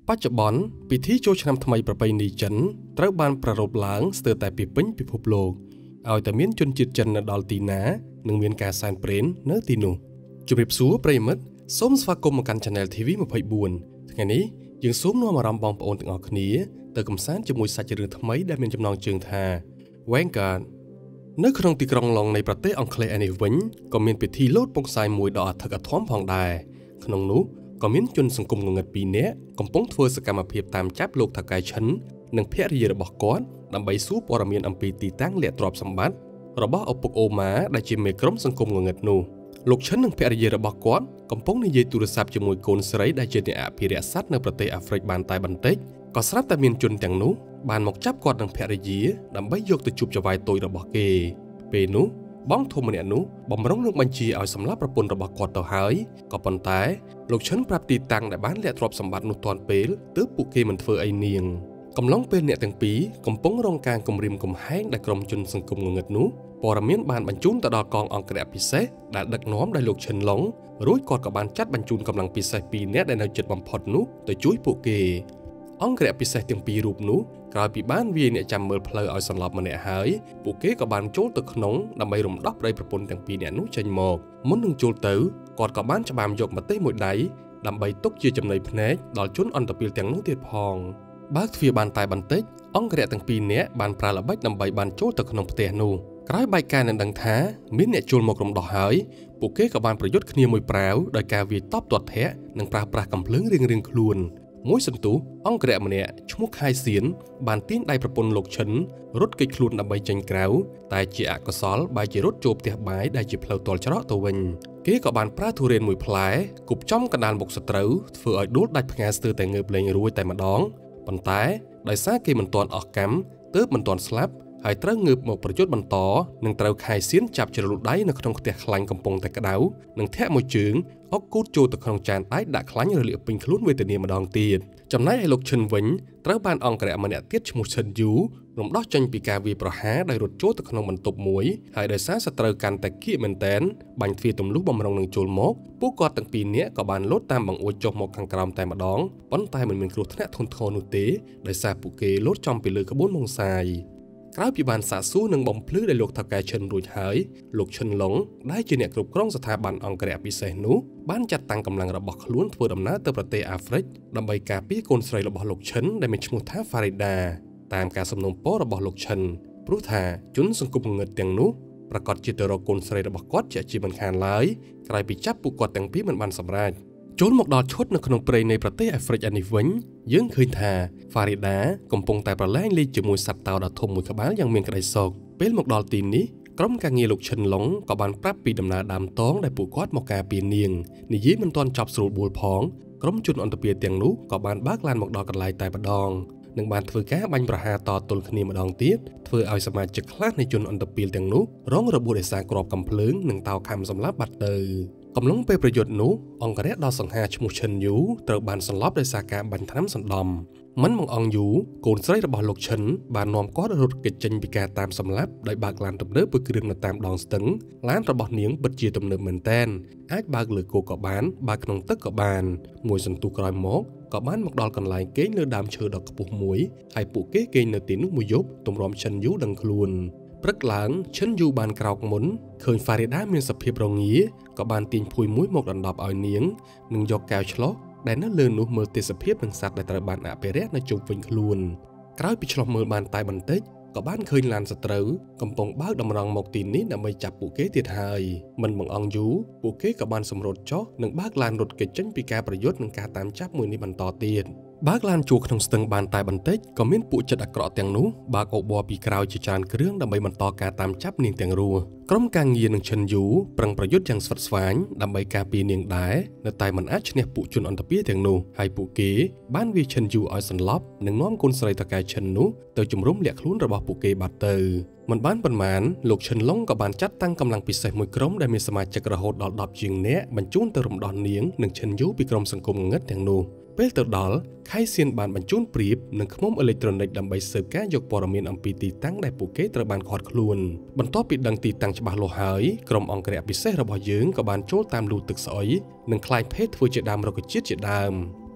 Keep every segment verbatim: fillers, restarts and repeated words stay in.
ปัจจุบันพิธีโจชนำทำไมประเพณีจันตระบานประรบล้างสเตอร์แต่ปีปิ้งปีพบโลกเอาแต่เมียนจนจิตจันนดอลตีนาหนึ่งเมียนการสานเปรนเนื้อตีนูจุบิบสูประยมัดส้มสวากรมกันชาแนลทีวีมาเผยบุญทั้งนี้ยังซุ้มนัวมารำบองปอนถึงออกนี้เติมกำสานจมูกสัจจเรื่องทำไมได้เป็นจำนองเชิงทาแหวงการเนื้อขนมตีกรองลองในประเทศอังกฤษอันนี้วิ้งก็มีพิธีโลดปงสายมวยดอกถักท้อมพองได้ขนมนู้ก็มีจนสังคมงงปีเนี้ยกำปงทัวร์สกรรมเพียบตามจับโลกถักไกชั้นหนึ่งเพียรีระบอกก้อนนำใบสู้ปรมีนอัมปีตีตั้งเลียตรอบสมบัติระบอกเอาปกโอมาได้จิมเมกรมสังคมงงนูลูกชั้นหนึ่งเพียรีระบอกก้อนกำปงในเยตุรศัพท์จมวยโกนสไลได้เจเนอพิเรศัตในประเทศแอฟริกบานใต้บันเต็กก็สลับแต่มีจนแต่งนู้บานหมกจับก้อนหนึ่งเพียรีนำใบยกตะจุบจะไวตัวระบอกเกเปนูบ้องโทมันเนี่ยนู้บ่มร้องเรื่องบัญชีเอาสำรับประปนระบอกกอดต่อหายก็ปนตายลูกชั้นปรับตีตังในบ้านเลียตรอบสมบัตินุตอนเปลตื้อปุกเกมันเฟอไอเนียงกำลังเป็นเนี่ยตั้งปีกำปงรองการกำริมกำแห้งได้กรมจนสังคมเงินนู้ปรมีนบานบรรจุนตะดอกองอังกฤษพิเศษได้ดักน้อมได้ลูกชั้นหลงรู้กอดกับบานจัดบรรจุนกำลังพิเศษปีเนี่ยได้ในจุดบำพดนู้แต่ช่วยปุกเกอังกฤษพิเศษตั้งปีรูปนู้กลายปีบ้านวีเนี่ยจำเมื่อเพลย์เอาสำหรับมันเนี่ยหายปุกเกกับบานโจลตึกขนงนำไปรุมดับไรประปนตั้งปีเนี่ยนู้จันหมอกมุนหนึ่งโจลเต๋อกอดกับบ้านจะบามยกมาเต้หมดได้นำไปตกเจียจำในพเนจดอลจุนอันตะปีลแต่งนู้เตียพองบ้านฟีบานตายบันเต็กอังกฤษตั้งปีเนี่ยบานปลาละใบนำใบบานโจลตึกขนงเตียนูกลายใบการนันดังท้ามิ้นเนี่ยโจลหมกลมดอกหายปุกเกกับบานประยุทธ์ขณีมวยเปล่าโดยการวีตอบตัวแท้นังปลาปลากำเพลิงเรียงเรียงคลุนมวยสันตุอังกฤษมันเนี่ยชั่วคายเสียนบานเตี้ยนได้ประปนหลกฉันรถกิจคลุนนำใบจังกราวแต่เจียกสอลใบเจรถโจบเตียบายได้จีเพลาตอลชะระตัววินเก๋กับบานพระทุเรียนมวยพลายกุบจ้อมกันดานบกสตรูเฟื่อดูดได้พงาสเตอร์แต่เงือบเลยรวยแต่มาดองปันท้ายได้ซาเกมันตอนออกกำเติบมันตอนสลับหายเต้าเงือบหมกประยุทธ์บรรต่อหนึ่งเต้าคายเสียนจับจรดได้ในขนมเตียคลังกำปงแต่กระดาวหนึ่งแทะมวยจืงออกกูดโจตะขนมจานได้ดักคลังระเลียบเป็นคลุ้นเวทเนียมาดองตีนจำนายไอ้ลูกเชนวิญเต้าบ้านอังกฤษมันเนี่ยเตี้ยชมุเชนยูลมดอกจังปีกาวีประหาได้รถโจตะขนมมันตบมวยหายได้ซาสเตอร์กันแต่ขี้เหม็นแตนบังฟีตุ่มลูกบอมรองหนึ่งโจลมกผู้กอดตั้งปีนี้ก็บานลดตามบังอวยจมหมกขังกรามแต่มาดองป้อนตายเหมือนเป็นครูธนทนทนุเตได้ซาปุเกลดจอมไปเลยขบวนมงไซกล้าปีบานสาสู้หนึ่งบ่มพลื้ได้ลูกทักแกเชิญรุ่ยหายลูกเชิญหลงได้จีเนกรุบกล้องสถาบันอังกฤษพิเศษนู้บ้านจัดตั้งกำลังระบอกล้วนทัวร์ดำน้ำเตอประเทศแอฟริกดำใบกาปีโกนสไลระบอกลูกเชิญได้เป็นชมุท่าฟาริดาตามการสำนวนโป้ระบอกลูกเชิญปรุธาจุนสังกุมเงินเตียงนู้ประกอบจิตรกลสไลระบอกกอดจะจีบันคานไล่กลายปีจับปุกกอดแต่งปีมันบันสำราญโจนหมกดอชดในขนมเปรย์ในประเทศแอฟริกอันนี้วิ้งยื่นคืนทาฟาริดากำปงแต่ประแรงลีจมวยสัตว์เต่าดาทมมวยขบ้านยังเมียนกระไดศกเป็นหมกดอตีนนี้กรมการเงียลูกเชนหลงกับบานปรับปีดำนาดำต้องได้ปูกอดหมกกาปีเนียงนี่ยิ้มมันตอนจับสูบบูลพองกรมจุนอันตเปียเตียงนุกับบานบ้ากลานหมกดอกันลายแต่ประดองหนึ่งบานเถื่อแก่บังประหาต่อตุลคณีมาดองตีดเถื่อเอาสมาชิกคลาดในจุนอันตเปียเตียงนุร้องระบุในสารกรอบกำเพลิงหนึ่งเตาคำสำลับบัดเตอกำลังไปประโยชน์นู้องกระเดดอสังหาชมุเชนยูเติบบานสลับในสากาบันทน้ำสันดอมมันมององยูโกนไซระบอลกเชนบานนอมก็รถกิจจันปิกาตามสำลับได้บากลานตบเนื้อเพื่อเรื่องมาตามดองสตึงล้านระบอเนียงบัดเจียตบเนื้อเหมือนแตนอาจบากเหลือโกกบานบากนองตึกกบานมวยสันตุกรอยมกกบ้านมักดอลกันไหลเก๋เนื้อดำเชือดอกกระปุกมวยไอปุกเก๋เก๋เนื้อตีนุมวยยุบตุ่มรอมเชนยูดังคลุนปรักหลังเช่นยูบานกราวหมุนเคยฟาริดาเมียนสเปียบรองงี้ก็บานตีนพุยมุ้ยหมกดันดอบเอาเนียงหนึ่งยกแก้วชลอได้นั่นเลือนนุ่มเมื่อติสเปียบหนึ่งสัตว์ได้ตระบานอาเปเรสในจุกฟิงคลุนกล้าไปฉลองเมื่อบานตายบันเต็กก็บ้านเคยลานสตรูกำปองบ้าดำรังหมกตีนนี้นำไปจับปุกเก๋ติดหายมันบังอังยูปุกเก๋กับบานสมรสจ๊อหนึ่งบ้ากลานรถเกิดจันปีกาประยุทธ์หนึ่งการตามจับมือในบันต่อเตียนบ้ากลานจูขนมสตึงบานตายบันเต็กก็มีนปูจัดอักรอเตียงนู้บากอบบัวปีกราวจีจานเครื่องดำใบมันต่อการตามจับเนียงเตียงรัวกรมการเงียนหนึ่งเชนยูปรังประยุทธ์อย่างสดสวานดำใบกาปีเนียงได้ในตายมันอาชเนปูจุนอันตเปียเตียงนู้ให้ปูเก๋บ้านวีเชนยูออยสันล็อบหนึ่งน้อมกุนสไลตะกายเชนนู้เตอจุ่มรุ่มเหลียกลุ้นระบอบปูเก๋บัตเตอร์มันบ้านปันหมานลูกเชนลงกับบานจัดตั้งกำลังปิดใส่มวยกรมได้มีสมาชิกระหดดอดดอบจิงเนะบรรจุนเติมดอนเนียงหนึ่งเชนยูปีกรมสังคมเงิดเตียงนู้เปลเตอร์ดอลไข่เซียนบานบรรจุนปรีบหนึ่งขมมอิเล็กทรอนิกส์ดำใบเสิร์ฟแก้ยกปรมีนอัมพีตีตั้งได้ปูเกตระบานคอร์ดคลุนบรรทอปิดดังตีตั้งฉบับโลหายกรมองกระพิเศษระบายยืงกับบานโจตามรูตึกสอยหนึ่งคลายเพชรฟูเจดามเราก็จิตเจดาม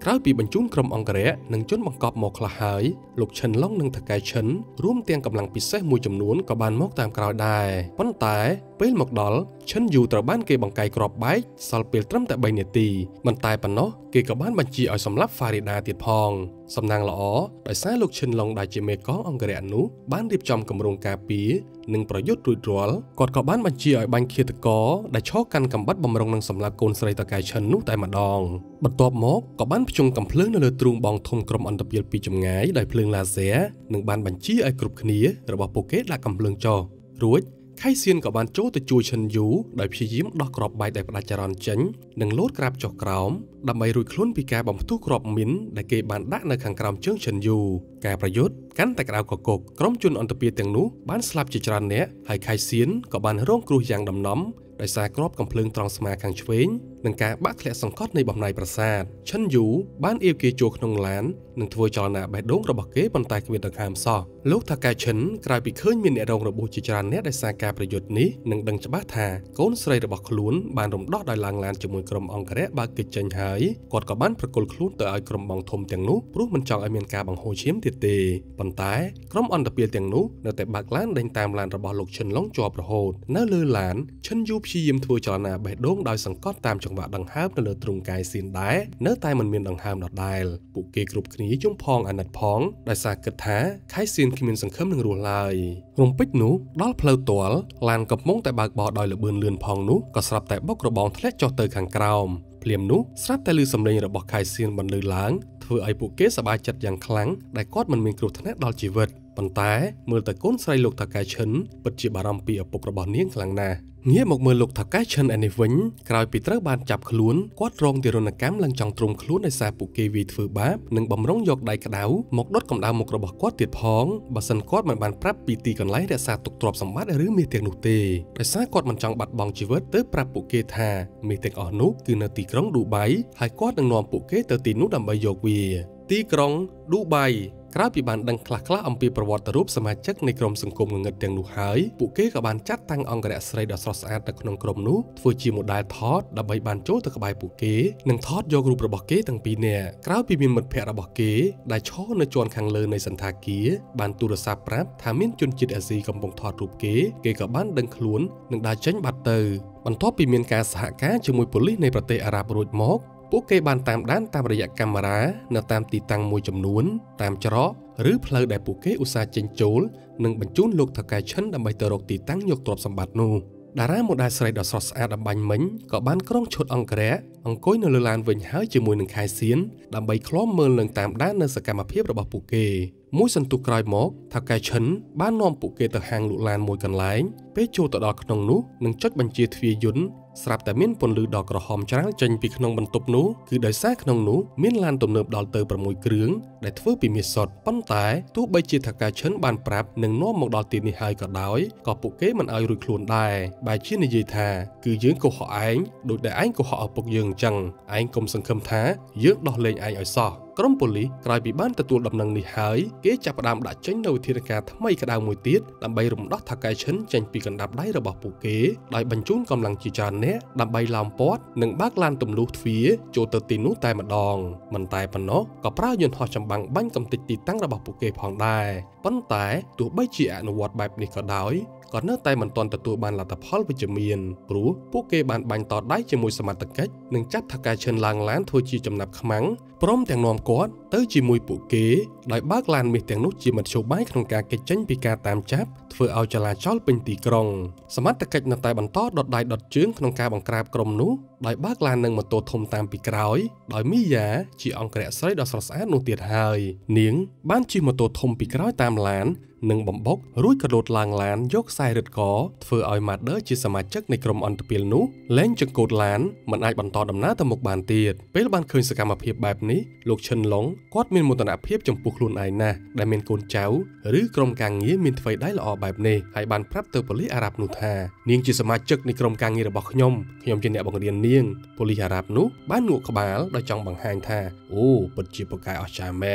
ក្រោយពីបញ្ជូនក្រុមអង្គរៈនិងជនបង្កប់មកខ្លះហើយលោកឈិនឡុងនិងថកែឈិនរួមទាំងកម្លាំងពិសេសមួយចំនួនក៏បានមកតាមក្រោយដែរប៉ុន្តែពេលមកដល់ឈិនយូត្រូវបានគេបង្កាយគ្រាប់បែកសល់ពេលត្រឹមតែ3នាទីមិនតែប៉ុណ្ណោះគេក៏បានបញ្ជាឲ្យសម្លាប់ Farida ទៀតផងសំណាងល្អដោយសារលោកឈិនឡុងដែលជាមេកងអង្គរៈនោះបានរៀបចំគម្រោងការពារនិងប្រយុទ្ធរួចរាល់គាត់ក៏បានបញ្ជាឲ្យបាញ់ឃាតករដែលឈរកាន់កាំបិតបំរុងនឹងសម្លាប់កូនស្រីតកែឈិននោះតែម្ដងបន្ទាប់មកក៏បានភ្ជង់កាំភ្លើងនៅលើទ្រូងបងធំក្រុមអន្តពាលពីចម្ងាយដោយភ្លើងឡាស៊ែរនិងបានបញ្ជាឲ្យគ្រប់គ្នារបស់ពួកគេដាក់កាំភ្លើងចុះរួចខៃសៀនក៏បានចូលទៅជួយឈិនយូដោយព្យាយាមដោះគ្រាប់បែកដែលផ្ដាច់ចរន្តចេញនិងលោតក្រាបចុះក្រោមដើម្បីរួចខ្លួនពីការបំផ្ទុះគ្រាប់មីនដែលគេបានដាក់នៅខាងក្រោមជើងឈិនយូការប្រយុទ្ធកាន់តែក្តៅកកុកក្រុមជនអន្តពាលទាំងនោះបានស្លាប់ជាច្រើននាក់ហើយខៃសៀនក៏បានរងគ្រោះយ៉ាងដំណំដោយសារគ្រាប់កំភ្លើងត្រង់ស្មាខាងឆ្វេងនិងការបាក់ធ្លាក់សង្កត់នៃបំណែកប្រាសាទឈិនយូបានអៀវគេចូលក្នុងឡាននិងធ្វើចលនាបេះដូងរបស់គេប៉ុន្តែគ្មានដង្ហើមសោះលោកថាកែឈិនក្រោយពីឃើញមានអ្នករងរបួសជាច្រើនអ្នកដោយសារការប្រយុទ្ធនេះនឹងដឹងច្បាស់ថាកូនស្រីរបស់ខ្លួនបានរំដោះដោយឡើងឡានជាមួយក្រុមអង្គរៈបើកកិច្ចចេញហើយគាត់ក៏បានប្រគល់ខ្លួនទៅឲ្យក្រុមបងធំទាំងនោះព្រោះមិនចង់ឲ្យមានការបង្ហូរឈាមទៀតទេប៉ុន្តែក្រុមអន្តពាលទាំងនោះនៅតែបើកឡានដេញតាមឡានរបស់លោកឈិនឡុងជាប់រហូតនៅលើឡានឈិនយូព្យាយាមធ្វើចលនាបេះដូងដោយសង្កត់តាមចង្វាក់ដង្ហើមនៅលើទ្រូងកាយសៀនដែរនៅតែមិនមានដង្ហើមដដែលពួកគេគ្រប់គ្នាយំផងអាណិតផងដោយសារគិតថាខៃសៀនគ្មានសង្ឃឹមនឹងរស់ឡើយរំពេចនោះដល់ផ្លូវទាល់ឡានកំពុងតែបើកបរដោយលបឿនលឿនផងនោះក៏ស្រាប់តែបុករបងធ្លាក់ចុះទៅខាងក្រោមភ្លាមនោះស្រាប់តែឮសំឡេងរបស់ខៃសៀនបន្លឺឡើងធ្វើឲ្យពួកគេសប្បាយចិត្តយ៉ាងខ្លាំងដែលគាត់មិនមានគ្រោះថ្នាក់ដល់ជីវិតប៉ុន្តែមើលទៅកូនស្រីលោកថាកែឈិនពិតជាបារម្ភពីឪពុករបស់នាងខ្លាំងណាស់ងាកមកមើលលោកថាកែឈិនឯនេះវិញក្រោយពីត្រូវបានចាប់ខ្លួនគាត់រងទារុណកម្មឡើងចង់ទ្រង់ខ្លួនដោយសារពួកគេវាយធ្វើបាបនិងបំរុងយកដៃក្តៅមកដុតកម្ដៅមុខរបស់គាត់ទៀតផងបើសិនគាត់មិនបានប្រាប់ពីទីកន្លែងរក្សាទុកទ្រព្យសម្បត្តិឬមាសទាំងនោះទេដោយសារគាត់មិនចង់បាត់បង់ជីវិតទើបប្រាប់ពួកគេថាមាសទាំងអស់នោះគឺនៅទីក្រុងឌូបៃហើយគាត់នឹងនាំពួកគេទៅទីនោះដើម្បីយកវាទីក្រុងឌូបៃក្រោយពីបានដឹងខ្លះៗអំពីប្រវត្តិរូបសមាជិកនៃក្រុមសង្គមងងឹតទាំងនោះហើយពួកគេក៏បានចាត់តាំងអង្គរៈស្រីដ៏ស្រស់ស្អាតនៅក្នុងក្រុមនោះធ្វើជាម៉ូដែលថតដើម្បីបានចូលទៅក្បែរពួកគេនិងថតយករូបរបស់គេទាំងពីរនាក់ក្រោយពីមានមិត្តភ័ក្តិរបស់គេដែលឈរនៅជាន់ខាងលើនៃសន្តាគារបានទូរស័ព្ទប្រាប់ថាមានជនជាតិអាស៊ីកំពុងថតរូបគេគេក៏បានដឹងខ្លួននិងដើរចេញបាត់ទៅបន្ទាប់ពីមានការសហការជាមួយប៉ូលីសនៃប្រទេសអារ៉ាប់រួចមកពួកគេបានតាមដានតាមរយៈកាមេរ៉ានៅតាមទីតាំងមួយចំនួនតាមច្រកឬផ្លូវដែលពួកគេឧស្សាហ៍ចេញចូលនិងបញ្ជូនលោកថកែឈិនដើម្បីទៅរកទីតាំងយកទ្រព្យសម្បត្តិនោះតារាម៉ូដែលស្រីដ៏ស្រស់ស្អាតអំបញ្ញមិញក៏បានក្រុងឈុតអង្គរៈអង្គុយនៅលើឡានវិញហើយជាមួយនឹងខែសៀនដើម្បីឃ្លាំមើលនិងតាមដាននៅសកម្មភាពរបស់ពួកគេមួយសន្ទុះក្រោយមកថកែឈិនបាននាំពួកគេទៅហាងលក់ឡានមួយកន្លែងពេលចូលទៅដល់ក្នុងនោះនឹងចុចបញ្ជាទ្វារយន្តស្រាប់តែមានពន្លឺដ៏ក្រហមច្រាលចេញពីក្នុងបន្ទប់នោះគឺដោយសារក្នុងនោះមានឡានទំនើបដល់ទៅ៦គ្រឿងដែលធ្វើពីមាសសុទ្ធប៉ុន្តែទោះបីជាថកែឈិនបានប្រាប់និងនាំមកដល់ទីនេះហើយក៏ដោយក៏ពួកគេមិនឲ្យរួចខ្លួនដែរបែរជានិយាយថាគឺយើងកុហកឯងដូចដែលឯងកុហកឪពុកយើងអញ្ចឹងឯងកុំសង្ឃឹមថាយើងដោះលែងឯងឲ្យសោះក្រុមប៉ូលីសក្រោយពីបានទទួលដំណឹងនេះហើយគេចាប់ផ្ដើមដាក់ចេញនូវវិធានការថ្មីក្តៅមួយទៀតដើម្បីរំដោះថកែឈិនចេញពីកណ្ដាប់ដៃរបស់ពួកគេដោយបញ្ជូនកម្លាំងជាច្រើននាក់ដើម្បីឡោមព័ទ្ធនិងបើកឡានទម្លុះទ្វារចូលទៅទីនោះតែម្ដងមិនតែប៉ុណ្ណោះក៏ប្រើយន្តហោះចម្បាំងបាញ់កំទេចទីតាំងរបស់ពួកគេផងដែរប៉ុន្តែទោះបីជាអនុវត្តបែបនេះក៏ដោយក៏នៅតែមិនទាន់ទទួលបានលទ្ធផលវិជ្ជមានព្រោះពួកគេបានបាញ់តដៃជាមួយសមត្ថកិច្ចនិងចាប់ថកែឈិនឡើងឡានធ្វើជាចំណាប់ខ្មាំងព្រមទាំងនាំគាត់ទៅជាមួយពួកគេដោយបើកឡានមាសទាំងនោះជាមធ្យោបាយក្នុងការគេចចេញពីការតាមចាប់ធ្វើឲ្យចលាចលពេញទីក្រុងសមត្ថកិច្ចនៅតែបន្តដុតដៃដុតជើងក្នុងការបង្ក្រាបក្រុមនោះដោយបើកឡាននឹងម៉ូតូធំតាមពីក្រោយដោយមីយ៉ាជាអង្គរៈស្រីដ៏ស្រស់ស្អាតនោះទៀតហើយនាងបានជិះម៉ូតូធំពីក្រោយតាមឡាននិងបំបុករួចក៏លោតឡើងឡានយកខ្សែរឹតកធ្វើឲ្យម៉ាដឺជាសមាជិកនៃក្រុមអន្តពាលនោះលែងចង្កូតឡានមិនអាចបន្តដំណើរទៅមុខបានទៀតពេលបានឃើញសកម្មភាពបែបនេះលោកឈិនឡុងគាត់មានមោទនភាពចំពោះខ្លួនឯងណាស់ដែលមានកូនចៅឬក្រុមការងារមានថ្វីដៃល្អបែបនេះហើយបានប្រាប់ទៅប៉ូលីសអារ៉ាប់នោះថានាងជាសមាជិកនៃក្រុមការងាររបស់ខ្ញុំខ្ញុំជាអ្នកបង្រៀននាងប៉ូលីសអារ៉ាប់នោះបានងក់ក្បាលដោយចង់បង្ហាញថាអូពិតជាប្រកែកអស្ចារ្យមែន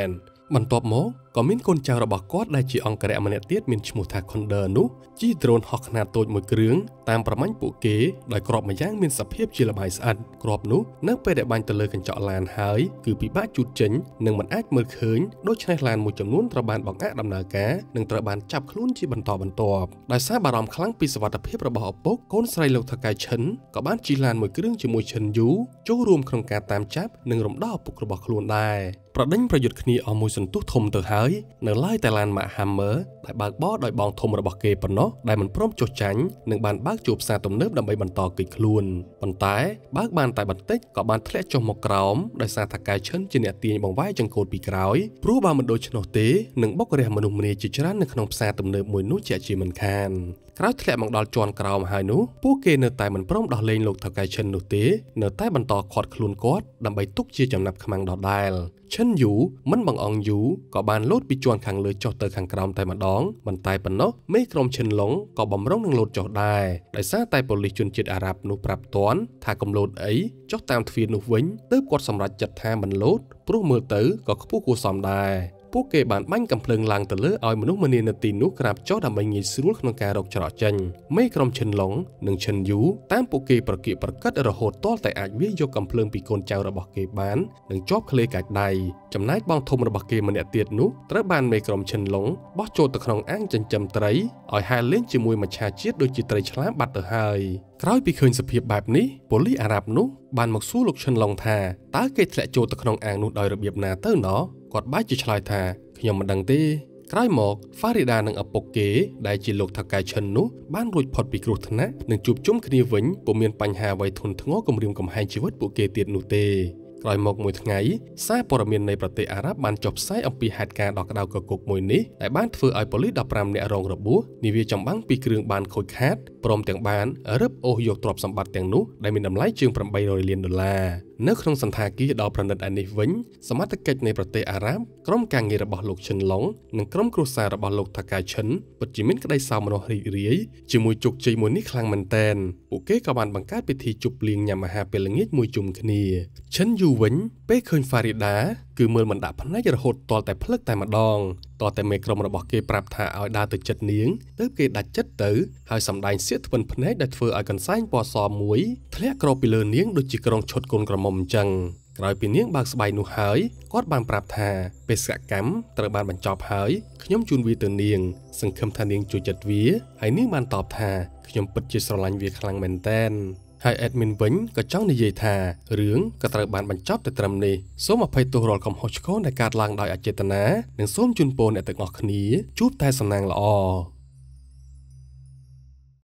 បន្ទាប់មកក៏មានកូនចៅរបស់គាត់ដែលជាអង្គរៈម្នាក់ទៀតមានឈ្មោះថា Conder នោះជិះ drone ហោះខ្នាតតូចមួយគ្រឿងតាមប្រមាញ់ពួកគេដោយគ្រាប់ម្យ៉ាងមានសភាពជាលបាយស្អិតគ្រាប់នោះនៅពេលដែលបាញ់ទៅលើកញ្ចក់ឡានហើយគឺពិបាកជូតចេញនិងមិនអាចមើលឃើញដូច្នេះឡានមួយចំនួនត្រូវបានបង្អាក់ដំណើរការនិងត្រូវបានចាប់ខ្លួនជាបន្តបន្ទាប់ដោយសារបារម្ភខ្លាំងពីសុវត្ថិភាពរបស់ឪពុកកូនស្រីលោកថកែឈិនក៏បានជិះឡានមួយគ្រឿងជាមួយឈិនយូចូលរួមក្នុងការតាមចាប់និងរំដោះឪពុករបស់ខ្លួនដែរប្រដេញប្រយុទ្ធគ្នាអស់មួយសន្ទុះធំទៅហើយនៅឡើយតែឡាន Mack Hammer ដែលបើកបរដោយបងធំរបស់គេប៉ុណ្ណោះដែលមិនព្រមចុះចាញ់និងបានបើកជួបផ្សារទំនើបដើម្បីបន្តគេចខ្លួនប៉ុន្តែបើកបានតែបន្តិចក៏បានធ្លាក់ចុះមកក្រោមដោយសារថកែឈិនជាអ្នកទាញបង្វែរចង្កូតពីក្រោយព្រោះបើមិនដូច្នោះទេនឹងបុករះមនុស្សម្នាជាច្រើននៅក្នុងផ្សារទំនើបមួយនោះជាជាមិនខានក្រោយធ្លាក់មកដល់ជាន់ក្រោមហើយនោះពួកគេនៅតែមិនព្រមដោះលែងលោកថកែឈិននោះទេនៅតែបន្តខាត់ខ្លួនគាត់ដើម្បីទុកជាចំណាប់ខ្មាំងដដែលឈិនយូមិនបង្អង់យូក៏បានលោតពីជាន់ខាងលើចុះទៅខាងក្រោមតែម្ដងមិនតែប៉ុណ្ណោះមេក្រុមឈិនឡុងក៏បំរុងនឹងលោតចុះដែរដោយសារតែប៉ូលីសជនជាតិអារ៉ាប់នោះប្រាប់ទាន់ថាកុំលោតអីចុះតាមទ្វារនោះវិញទើបគាត់សម្រេចចិត្តថាមិនលោតព្រោះមើលទៅក៏ខ្ពស់គួរសមដែរពួកគេបានបាញ់កាំភ្លើងឡើងទៅលើឲ្យមនុស្សម្នានៅទីនោះក្រាបចុះដើម្បីងាយស្រួលក្នុងការរកច្រកចេញមេក្រុមឈិនឡុងនិងឈិនយូតាមពួកគេប្រគៀកប្រកិតរហូតទាល់តែអាចវាយយកកាំភ្លើងពីកូនចៅរបស់គេបាននិងជាប់ឃ្លេកាច់ដៃចំណែកបងធំរបស់គេម្នាក់ទៀតនោះត្រូវបានមេក្រុមឈិនឡុងបោះចូលទៅក្នុងអាងចិញ្ចឹមត្រីឲ្យហែលលេងជាមួយមច្ឆាជាតិដូចជាត្រីឆ្លាមបាត់ទៅហើយក្រោយពីឃើញសភាពបែបនេះប៉ូលីសអារ៉ាប់នោះបានមកសួរលោកឈិនឡុងថាតើគេធ្លាក់ចូលទៅក្នុងអាងនោះដោយរបៀបណាទៅណោះគាត់បែរជាឆ្លើយថាខ្ញុំមិនដឹងទេក្រោយមក Farida និងឪពុកគេដែលជាលោកថកែឈិននោះបានរួចផុតពីគ្រោះថ្នាក់និងជួបជុំគ្នាវិញពុំមានបញ្ហាអ្វីធ្ងន់ធ្ងរគំរាមកំហែងជីវិតពួកគេទៀតនោះទេក្រោយមកមួយថ្ងៃសារព័ត៌មាននៃប្រទេសអារ៉ាប់បានចុះផ្សាយអំពីហេតុការណ៍ដ៏ក្តៅគគុកមួយនេះដែលបានធ្វើឲ្យប៉ូលីសដប់ប្រាំនាក់រងរបួសនាវាចម្បាំងពីគ្រឿងបានខូចខាតព្រមទាំងបានរឹបអូសយកទ្រព្យសម្បត្តិទាំងនោះដែលមានតម្លៃជាងប្រាំបីរយលានដុល្លារនៅក្នុងសន្តាគារដ៏ប្រណិតឯនេះវិញសមត្ថកិច្ចនៃប្រទេសអារ៉ាប់ក្រុមការងាររបស់លោកឈិនឡុងនិងក្រុមគ្រួសាររបស់លោកថកែឈិនពិតជាមានក្តីសោមនស្សរីករាយជាមួយជោគជ័យមួយនេះខ្លាំងមែនទែនពួកគេក៏បានបង្កើតពិធីជប់លៀងញ៉ាំអាហារពេលល្ងាចមួយជុំគ្នាឈិនយូវិញពេលឃើញ Farida គឺមើលមិនដាក់ភ្នែករហូតទាល់តែភ្លឹកតែម្ដងតតែមេក្រុមរបស់គេប្រាប់ថាឲ្យដើរទៅចិត្តនាងទើបគេដាច់ចិត្តទៅហើយសម្ដែងសៀកធ្វិនភ្នែកដែលធ្វើឲ្យកន្សែងពណ៌សមួយធ្លាក់គ្របពីលើនាងដូចជាក្រុងឈុតកូនក្រមុំអញ្ចឹងក្រោយពីនាងបើកស្បៃនោះហើយគាត់បានប្រាប់ថាបេសកកម្មត្រូវបានបញ្ចប់ហើយខ្ញុំជូនវាទៅនាងសង្ឃឹមថានាងជួយចិត្តវាហើយនាងបានតបថាខ្ញុំពិតជាស្រឡាញ់វាខ្លាំងមែនទែនហើយ admin វិញក៏ចង់និយាយថារឿងក៏ត្រូវបានបញ្ចប់ទៅត្រឹមនេះសូមអភ័យទោសរាល់កំហុសឆ្គងដែលកើតឡើងដោយអចេតនានិងសូមជូនពរអ្នកទាំងអស់គ្នាជួបតែសំណាងល្អ